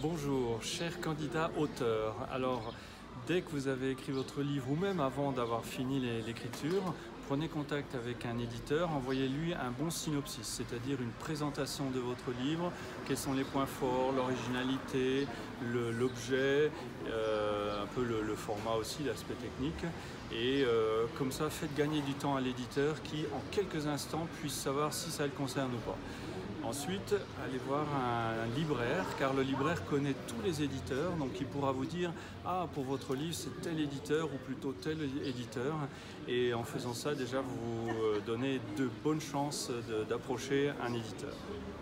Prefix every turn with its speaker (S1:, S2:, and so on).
S1: Bonjour, cher candidat auteur. Alors, dès que vous avez écrit votre livre ou même avant d'avoir fini l'écriture, prenez contact avec un éditeur, envoyez-lui un bon synopsis, c'est-à-dire une présentation de votre livre, quels sont les points forts, l'originalité, l'objet, un peu le format aussi, l'aspect technique. Et comme ça, faites gagner du temps à l'éditeur qui, en quelques instants, puisse savoir si ça le concerne ou pas. Ensuite, allez voir un libraire, car le libraire connaît tous les éditeurs, donc il pourra vous dire « Ah, pour votre livre, c'est tel éditeur ou plutôt tel éditeur ». Et en faisant ça, déjà, vous donnez de bonnes chances d'approcher un éditeur.